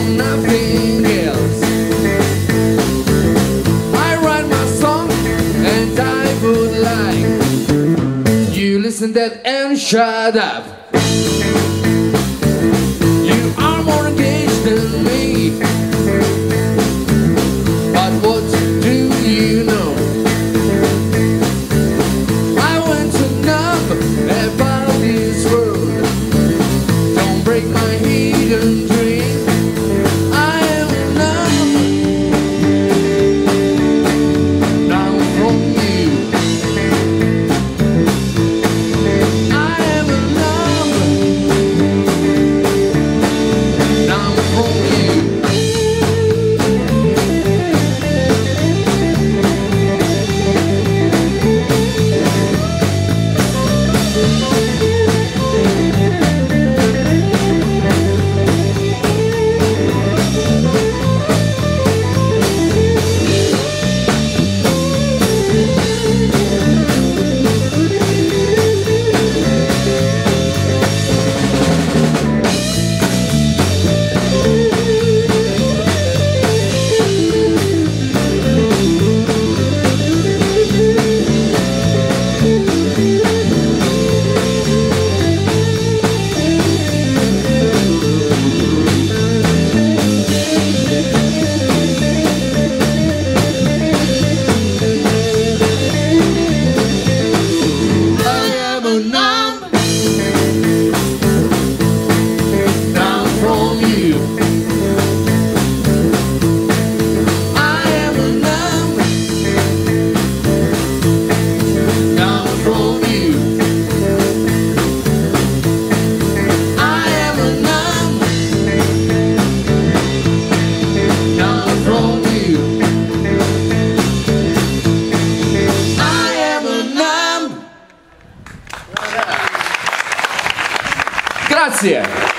from nothing else. I write my song and I would like you listen that and shut up. You are more engaged than me, but what do you know? I went to numb about this world. Don't break my hidden dream. I am numb down from you. I am numb down from you. Grazie!